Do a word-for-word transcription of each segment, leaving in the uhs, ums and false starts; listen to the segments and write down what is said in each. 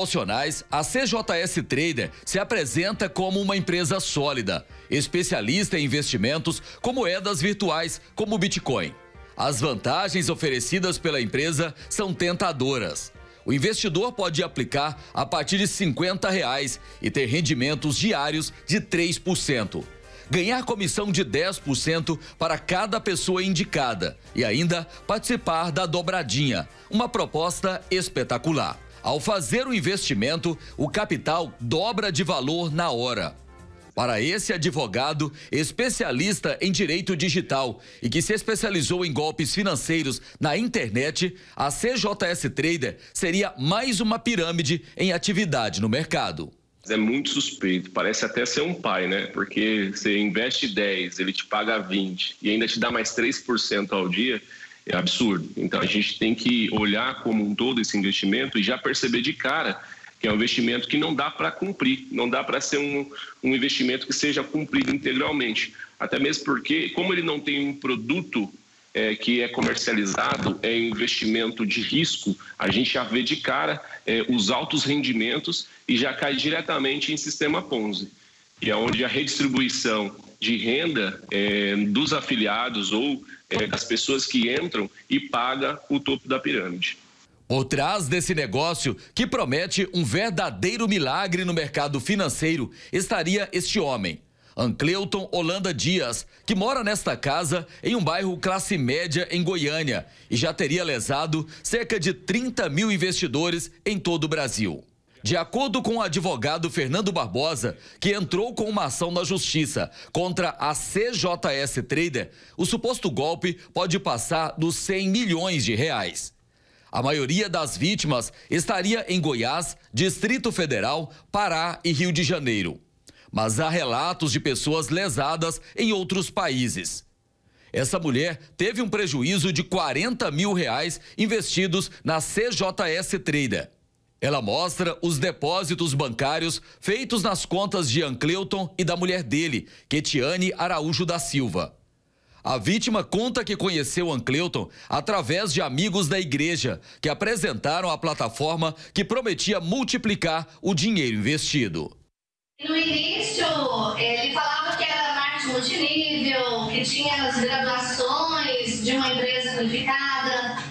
Proporcionais, a C J S Trader se apresenta como uma empresa sólida, especialista em investimentos com moedas virtuais, como o Bitcoin. As vantagens oferecidas pela empresa são tentadoras. O investidor pode aplicar a partir de cinquenta reais e ter rendimentos diários de três por cento. Ganhar comissão de dez por cento para cada pessoa indicada e ainda participar da dobradinha, uma proposta espetacular. Ao fazer o investimento, o capital dobra de valor na hora. Para esse advogado, especialista em direito digital e que se especializou em golpes financeiros na internet, a C J S Trader seria mais uma pirâmide em atividade no mercado. É muito suspeito, parece até ser um pai, né? Porque você investe dez, ele te paga vinte e ainda te dá mais três por cento ao dia. É absurdo. Então a gente tem que olhar como um todo esse investimento e já perceber de cara que é um investimento que não dá para cumprir, não dá para ser um, um investimento que seja cumprido integralmente. Até mesmo porque, como ele não tem um produto é, que é comercializado, é investimento de risco, a gente já vê de cara é, os altos rendimentos e já cai diretamente em sistema Ponzi, e é onde a redistribuição de renda é, dos afiliados ou é, das pessoas que entram e paga o topo da pirâmide. Por trás desse negócio, que promete um verdadeiro milagre no mercado financeiro, estaria este homem, Ancleuton Holanda Dias, que mora nesta casa em um bairro classe média em Goiânia e já teria lesado cerca de trinta mil investidores em todo o Brasil. De acordo com o advogado Fernando Barbosa, que entrou com uma ação na justiça contra a C J S Trader, o suposto golpe pode passar dos cem milhões de reais. A maioria das vítimas estaria em Goiás, Distrito Federal, Pará e Rio de Janeiro. Mas há relatos de pessoas lesadas em outros países. Essa mulher teve um prejuízo de quarenta mil reais investidos na C J S Trader. Ela mostra os depósitos bancários feitos nas contas de Ancleuton e da mulher dele, Ketiane Araújo da Silva. A vítima conta que conheceu Ancleuton através de amigos da igreja, que apresentaram a plataforma que prometia multiplicar o dinheiro investido. No início, ele falava que era marketing multinível, que tinha as graduações de uma empresa qualificada,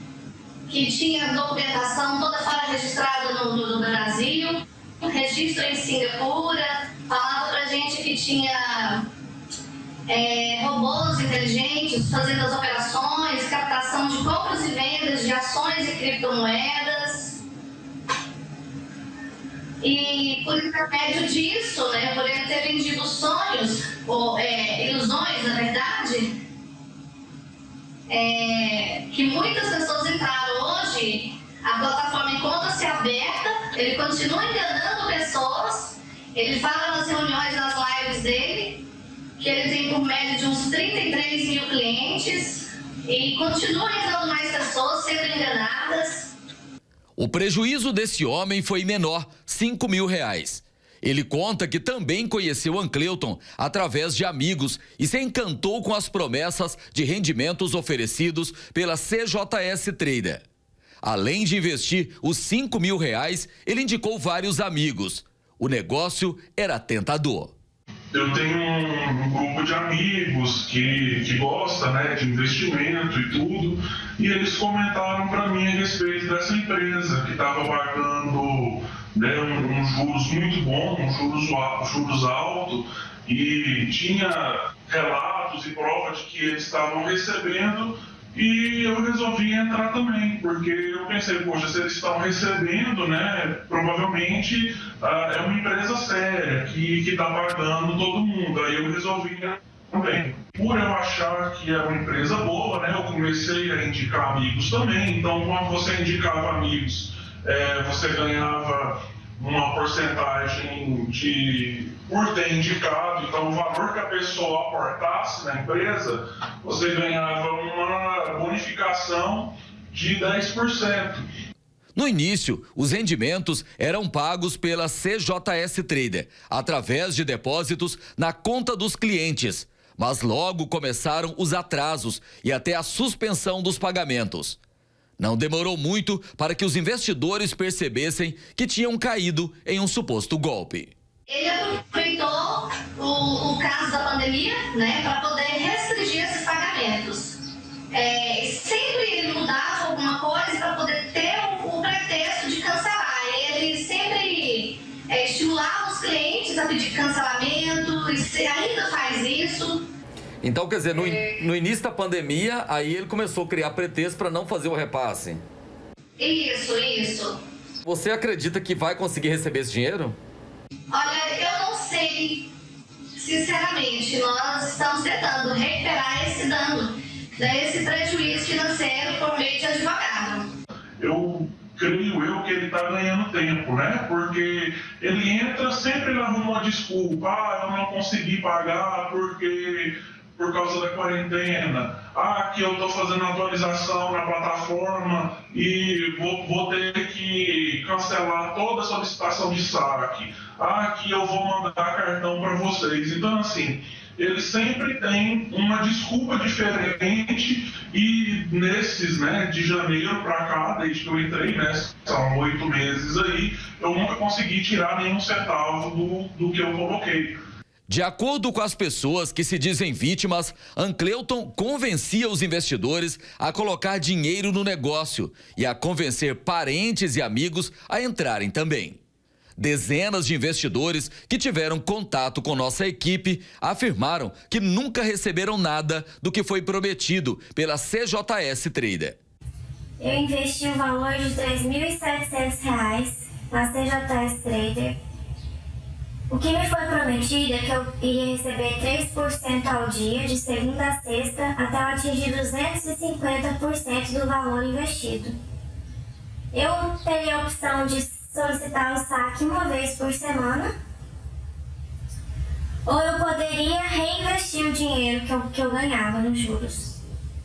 que tinha documentação toda fora registrada no, no, no Brasil, registro em Singapura, falava pra gente que tinha é, robôs inteligentes fazendo as operações, captação de compras e vendas de ações e criptomoedas. E por intermédio disso, né, por ele ter vendido sonhos, ou é, ilusões, na verdade, é, que muitas pessoas entraram hoje, a plataforma encontra-se aberta, ele continua enganando pessoas, ele fala nas reuniões, nas lives dele, que ele tem por média de uns trinta e três mil clientes e continua entrando mais pessoas sendo enganadas. O prejuízo desse homem foi menor, cinco mil reais. Ele conta que também conheceu Ancleuton através de amigos e se encantou com as promessas de rendimentos oferecidos pela C J S Trader. Além de investir os cinco mil reais, ele indicou vários amigos. O negócio era tentador. Eu tenho um, um grupo de amigos que, que gosta, né, de investimento e tudo, e eles comentaram para mim a respeito dessa empresa que estava pagando, né, um, um juros muito bom, um juros, juros alto, e tinha relatos e provas de que eles estavam recebendo, e eu resolvi entrar também, porque eu pensei, poxa, se eles estão recebendo, né, provavelmente ah, é uma empresa séria, que está pagando todo mundo, aí eu resolvi entrar também. Por eu achar que é uma empresa boa, né, eu comecei a indicar amigos também, então quando você indicava amigos, é, você ganhava uma porcentagem de, por ter indicado, então o valor que a pessoa aportasse na empresa, você ganhava uma bonificação de dez por cento. No início, os rendimentos eram pagos pela C J S Trader, através de depósitos na conta dos clientes, mas logo começaram os atrasos e até a suspensão dos pagamentos. Não demorou muito para que os investidores percebessem que tinham caído em um suposto golpe. Ele aproveitou o, o caso da pandemia, né, para poder restringir esses pagamentos. É, sempre ele mudava alguma coisa para poder ter o, o pretexto de cancelar. Ele sempre é, estimulava os clientes a pedir cancelamento e ainda faz isso. Então, quer dizer, no, no início da pandemia, aí ele começou a criar pretexto para não fazer o repasse. Isso, isso. Você acredita que vai conseguir receber esse dinheiro? Olha, eu não sei. Sinceramente, nós estamos tentando recuperar esse dano, né, esse prejuízo financeiro por meio de advogado. Eu creio eu que ele está ganhando tempo, né? Porque ele entra, sempre ele arruma uma desculpa. Ah, eu não consegui pagar porque... por causa da quarentena, ah, que eu estou fazendo atualização na plataforma e vou, vou ter que cancelar toda a solicitação de saque, ah, que eu vou mandar cartão para vocês. Então, assim, ele sempre tem uma desculpa diferente e nesses, né, de janeiro para cá, desde que eu entrei, né, são oito meses aí, eu nunca consegui tirar nenhum centavo do, do que eu coloquei. De acordo com as pessoas que se dizem vítimas, Ancleuton convencia os investidores a colocar dinheiro no negócio e a convencer parentes e amigos a entrarem também. Dezenas de investidores que tiveram contato com nossa equipe afirmaram que nunca receberam nada do que foi prometido pela C J S Trader. Eu investi um valor de três mil e setecentos reais na C J S Trader. O que me foi prometido é que eu iria receber três por cento ao dia, de segunda a sexta, até eu atingir duzentos e cinquenta por cento do valor investido. Eu teria a opção de solicitar o saque uma vez por semana, ou eu poderia reinvestir o dinheiro que eu, que eu ganhava nos juros.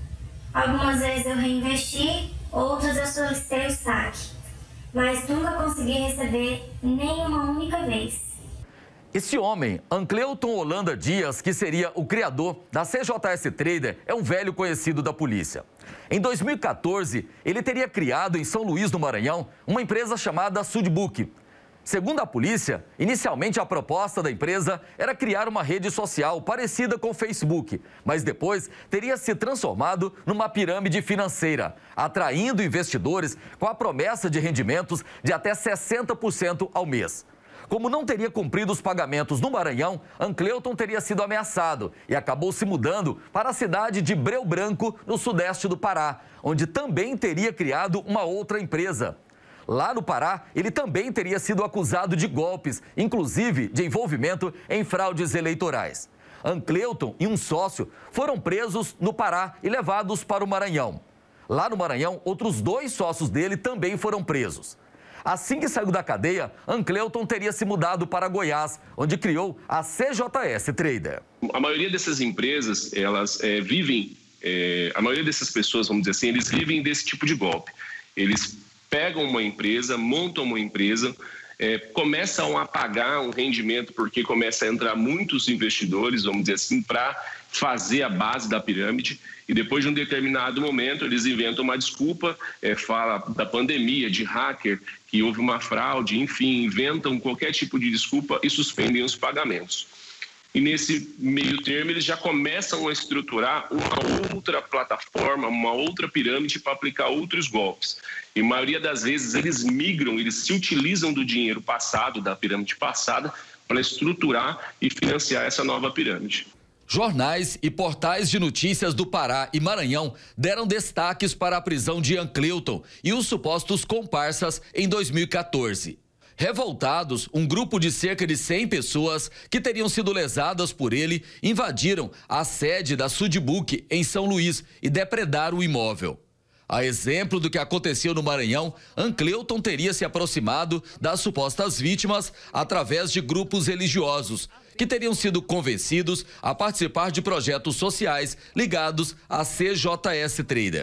Algumas vezes eu reinvesti, outras eu solicitei o saque, mas nunca consegui receber nem uma única vez. Esse homem, Ancleuton Holanda Dias, que seria o criador da C J S Trader, é um velho conhecido da polícia. Em dois mil e quatorze, ele teria criado em São Luís, no Maranhão, uma empresa chamada Sudbook. Segundo a polícia, inicialmente a proposta da empresa era criar uma rede social parecida com o Facebook, mas depois teria se transformado numa pirâmide financeira, atraindo investidores com a promessa de rendimentos de até sessenta por cento ao mês. Como não teria cumprido os pagamentos no Maranhão, Ancleuton teria sido ameaçado e acabou se mudando para a cidade de Breu Branco, no sudeste do Pará, onde também teria criado uma outra empresa. Lá no Pará, ele também teria sido acusado de golpes, inclusive de envolvimento em fraudes eleitorais. Ancleuton e um sócio foram presos no Pará e levados para o Maranhão. Lá no Maranhão, outros dois sócios dele também foram presos. Assim que saiu da cadeia, Ancleuton teria se mudado para Goiás, onde criou a C J S Trader. A maioria dessas empresas, elas é, vivem, é, a maioria dessas pessoas, vamos dizer assim, eles vivem desse tipo de golpe. Eles pegam uma empresa, montam uma empresa, é, começam a pagar um rendimento porque começa a entrar muitos investidores, vamos dizer assim, para fazer a base da pirâmide, e depois de um determinado momento eles inventam uma desculpa, é, fala da pandemia, de hacker, que houve uma fraude, enfim, inventam qualquer tipo de desculpa e suspendem os pagamentos. E nesse meio termo eles já começam a estruturar uma outra plataforma, uma outra pirâmide para aplicar outros golpes. E a maioria das vezes eles migram, eles se utilizam do dinheiro passado, da pirâmide passada, para estruturar e financiar essa nova pirâmide. Jornais e portais de notícias do Pará e Maranhão deram destaques para a prisão de Ancleuton e os supostos comparsas em dois mil e quatorze. Revoltados, um grupo de cerca de cem pessoas que teriam sido lesadas por ele invadiram a sede da Sudbook em São Luís e depredaram o imóvel. A exemplo do que aconteceu no Maranhão, Ancleuton teria se aproximado das supostas vítimas através de grupos religiosos, que teriam sido convencidos a participar de projetos sociais ligados à C J S Trader.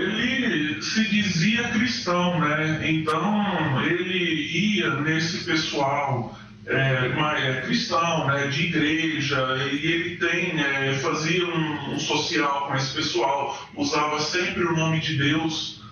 Ele se dizia cristão, né? Então ele ia nesse pessoal é, cristão, né, de igreja, e ele tem, é, fazia um, um social com esse pessoal, usava sempre o nome de Deus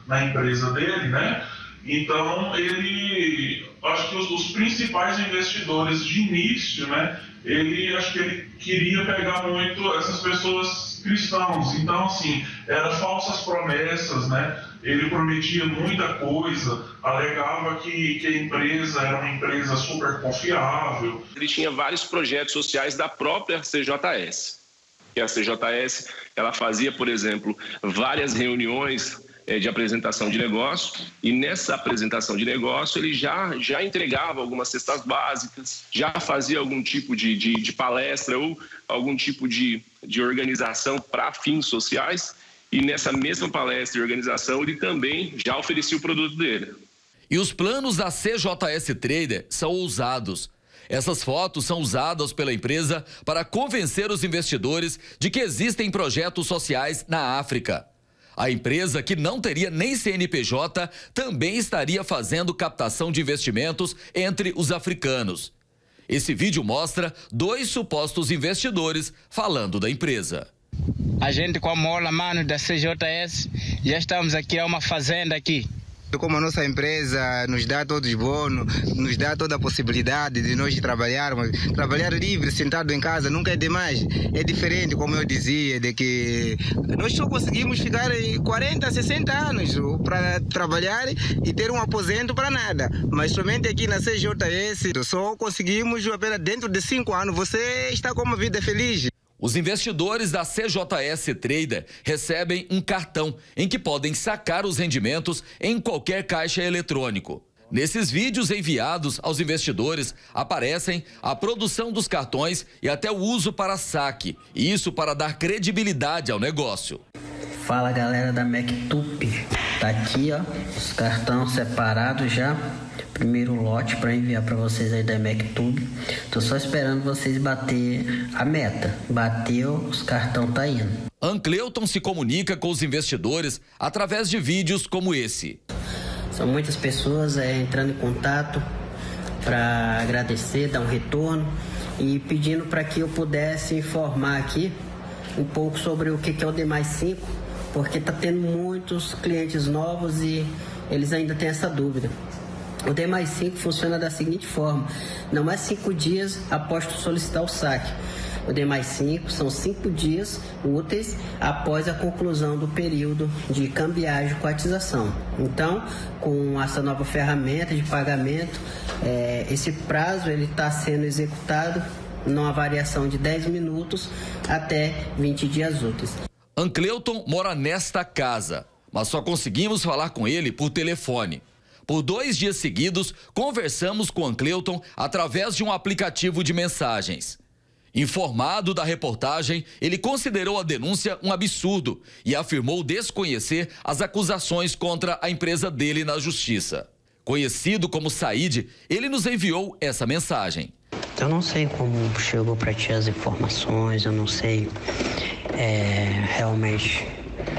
na empresa dele, né? Então, ele, acho que os, os principais investidores de início, né? Ele, acho que ele queria pegar muito essas pessoas cristãos. Então, assim, eram falsas promessas, né? Ele prometia muita coisa, alegava que, que a empresa era uma empresa super confiável. Ele tinha vários projetos sociais da própria C J S. Que a C J S, ela fazia, por exemplo, várias reuniões de apresentação de negócio, e nessa apresentação de negócio ele já, já entregava algumas cestas básicas, já fazia algum tipo de, de, de palestra ou algum tipo de, de organização para fins sociais, e nessa mesma palestra e organização ele também já oferecia o produto dele. E os planos da C J S Trader são ousados. Essas fotos são usadas pela empresa para convencer os investidores de que existem projetos sociais na África. A empresa, que não teria nem C N P J, também estaria fazendo captação de investimentos entre os africanos. Esse vídeo mostra dois supostos investidores falando da empresa. A gente, como Olá Mano da C J S, já estamos aqui, é uma fazenda aqui. Como a nossa empresa nos dá todos os bônus, nos dá toda a possibilidade de nós trabalharmos, trabalhar livre, sentado em casa, nunca é demais. É diferente, como eu dizia, de que nós só conseguimos ficar quarenta, sessenta anos para trabalhar e ter um aposento para nada. Mas somente aqui na C J S só conseguimos apenas dentro de cinco anos. Você está com uma vida feliz. Os investidores da C J S Trader recebem um cartão em que podem sacar os rendimentos em qualquer caixa eletrônico. Nesses vídeos enviados aos investidores aparecem a produção dos cartões e até o uso para saque, e isso para dar credibilidade ao negócio. Fala, galera da MacTube, tá aqui ó, os cartões separados já. Primeiro lote para enviar para vocês aí da MacTube. Tô só esperando vocês bater a meta. Bateu, os cartão tá indo. Ancleuton se comunica com os investidores através de vídeos como esse. São muitas pessoas é, entrando em contato para agradecer, dar um retorno e pedindo para que eu pudesse informar aqui um pouco sobre o que é o D mais cinco, porque tá tendo muitos clientes novos e eles ainda têm essa dúvida. O D mais cinco funciona da seguinte forma: não é cinco dias após tu solicitar o saque. O D mais cinco são cinco dias úteis após a conclusão do período de cambiagem e cotização. Então, com essa nova ferramenta de pagamento, é, esse prazo ele está sendo executado numa variação de dez minutos até vinte dias úteis. Ancleuton mora nesta casa, mas só conseguimos falar com ele por telefone. Por dois dias seguidos, conversamos com Ancleuton através de um aplicativo de mensagens. Informado da reportagem, ele considerou a denúncia um absurdo e afirmou desconhecer as acusações contra a empresa dele na justiça. Conhecido como Said, ele nos enviou essa mensagem. Eu não sei como chegou para ti as informações, eu não sei é, realmente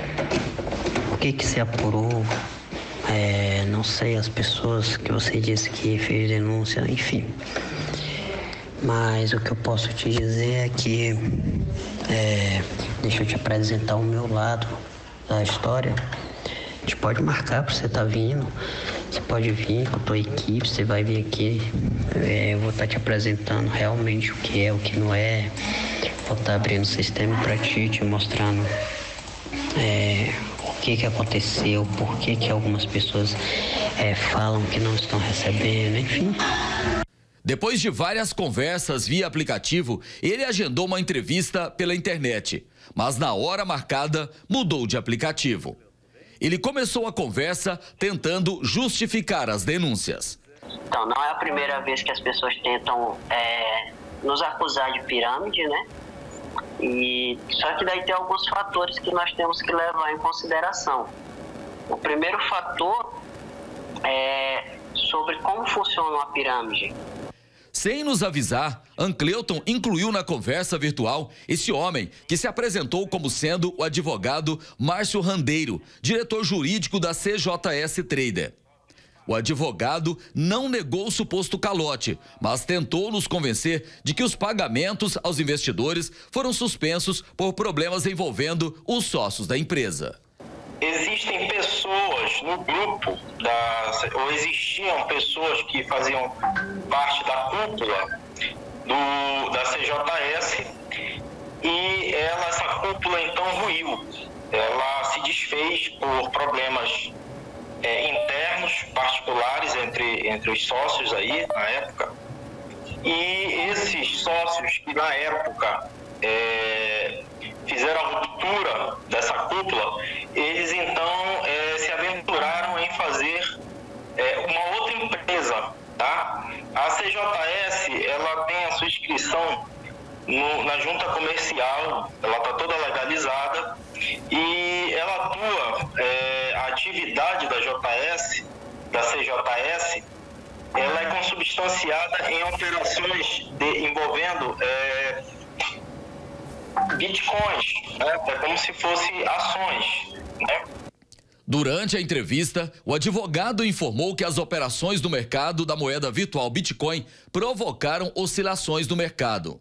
o que que se apurou. É, não sei as pessoas que você disse que fez denúncia, enfim. Mas o que eu posso te dizer é que, é, deixa eu te apresentar o meu lado da história. A gente pode marcar para você estar tá vindo, você pode vir com a tua equipe, você vai vir aqui, é, eu vou estar tá te apresentando realmente o que é, o que não é, vou estar tá abrindo o sistema para ti, te mostrando é, o que que aconteceu, por que que algumas pessoas é, falam que não estão recebendo, enfim. Depois de várias conversas via aplicativo, ele agendou uma entrevista pela internet, mas na hora marcada mudou de aplicativo. Ele começou a conversa tentando justificar as denúncias. Então, não é a primeira vez que as pessoas tentam é, nos acusar de pirâmide, né? E só que daí tem alguns fatores que nós temos que levar em consideração. O primeiro fator é sobre como funciona uma pirâmide. Sem nos avisar, Ancleuton incluiu na conversa virtual esse homem que se apresentou como sendo o advogado Márcio Randeiro, diretor jurídico da C J S Trader. O advogado não negou o suposto calote, mas tentou nos convencer de que os pagamentos aos investidores foram suspensos por problemas envolvendo os sócios da empresa. existem pessoas no grupo, da, ou existiam pessoas que faziam parte da cúpula do, da C J S, e ela, essa cúpula então ruiu. Ela se desfez por problemas é, internos, particulares entre, entre os sócios aí na época. E esses sócios que na época é, fizeram a ruptura dessa cúpula, eles então é, se aventuraram em fazer é, uma outra empresa, tá? A C J S, ela tem a sua inscrição no, na junta comercial, ela está toda legalizada e ela atua, é, a atividade da J S, da C J S, ela é consubstanciada em operações de, envolvendo é, bitcoins, né? É como se fosse ações, né? Durante a entrevista, o advogado informou que as operações do mercado da moeda virtual Bitcoin provocaram oscilações no mercado.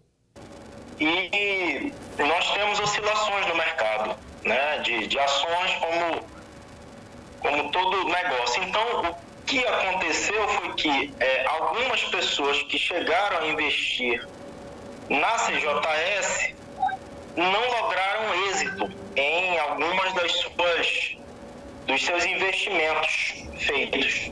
E nós temos oscilações no mercado, né, de, de ações como, como todo negócio. Então, o que aconteceu foi que é, algumas pessoas que chegaram a investir na C J S não lograram êxito em algumas das suas, dos seus investimentos feitos.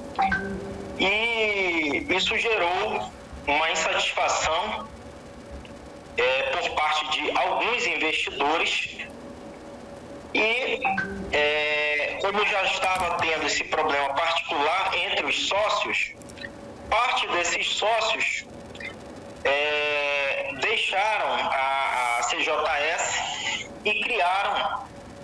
E isso gerou uma insatisfação é, por parte de alguns investidores e, é, como já estava tendo esse problema particular entre os sócios, parte desses sócios é, deixaram a, a C J S e criaram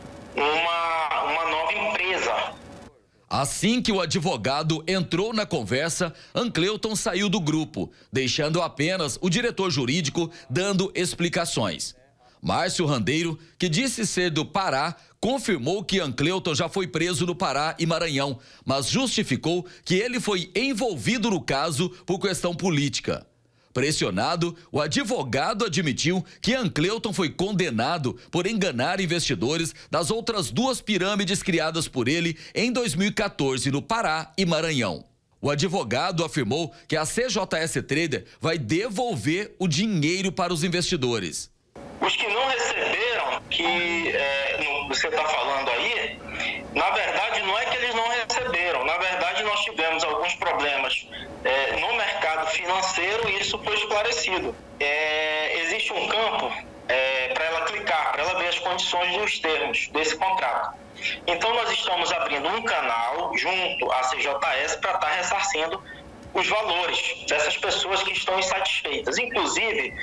uma, uma nova empresa. Assim que o advogado entrou na conversa, Ancleuton saiu do grupo, deixando apenas o diretor jurídico dando explicações. Márcio Randeiro, que disse ser do Pará, confirmou que Ancleuton já foi preso no Pará e Maranhão, mas justificou que ele foi envolvido no caso por questão política. Pressionado, o advogado admitiu que Ancleuton foi condenado por enganar investidores das outras duas pirâmides criadas por ele em dois mil e quatorze no Pará e Maranhão. O advogado afirmou que a C J S Trader vai devolver o dinheiro para os investidores. Os que não receberam, que é, você está falando aí, na verdade não é que eles não receberam, na verdade nós tivemos alguns problemas é, no mercado financeiro e isso foi esclarecido. É, existe um campo é, para ela clicar, para ela ver as condições e os termos desse contrato. Então nós estamos abrindo um canal junto à C J S para estar ressarcindo os valores dessas pessoas que estão insatisfeitas. Inclusive,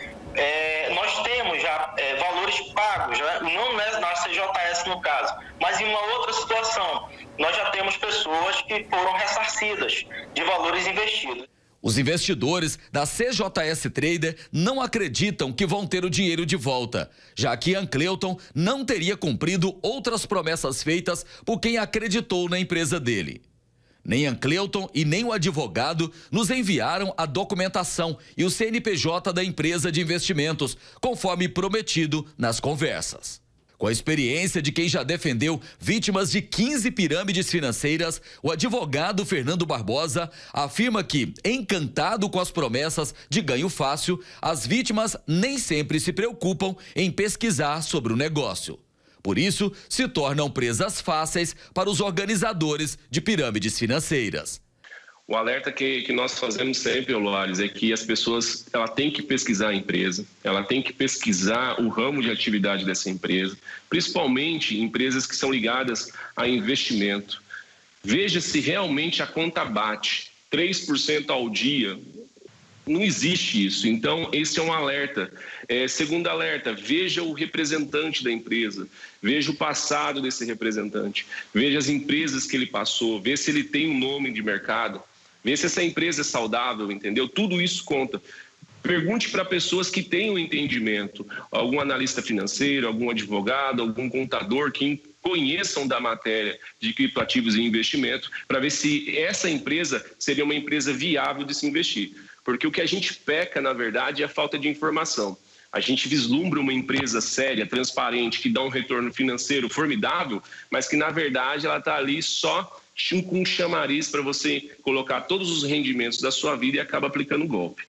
é, nós temos já é, valores pagos, né? Não na C J S no caso, mas em uma outra situação. Nós já temos pessoas que foram ressarcidas de valores investidos. Os investidores da C J S Trader não acreditam que vão ter o dinheiro de volta, já que Ancleuton não teria cumprido outras promessas feitas por quem acreditou na empresa dele. Nem Ancleuton e nem o advogado nos enviaram a documentação e o C N P J da empresa de investimentos, conforme prometido nas conversas. Com a experiência de quem já defendeu vítimas de quinze pirâmides financeiras, o advogado Fernando Barbosa afirma que, encantado com as promessas de ganho fácil, as vítimas nem sempre se preocupam em pesquisar sobre o negócio. Por isso, se tornam presas fáceis para os organizadores de pirâmides financeiras. O alerta que, que nós fazemos sempre, Loares, é que as pessoas ela tem que pesquisar a empresa, ela tem que pesquisar o ramo de atividade dessa empresa, principalmente empresas que são ligadas a investimento. Veja se realmente a conta bate, três por cento ao dia. Não existe isso, então esse é um alerta. É, segundo alerta, veja o representante da empresa, veja o passado desse representante, veja as empresas que ele passou, veja se ele tem um nome de mercado, veja se essa empresa é saudável, entendeu? Tudo isso conta. Pergunte para pessoas que tenham entendimento, algum analista financeiro, algum advogado, algum contador que conheçam da matéria de criptoativos e investimento, para ver se essa empresa seria uma empresa viável de se investir. Porque o que a gente peca, na verdade, é a falta de informação. A gente vislumbra uma empresa séria, transparente, que dá um retorno financeiro formidável, mas que, na verdade, ela está ali só com um chamariz para você colocar todos os rendimentos da sua vida e acaba aplicando golpe.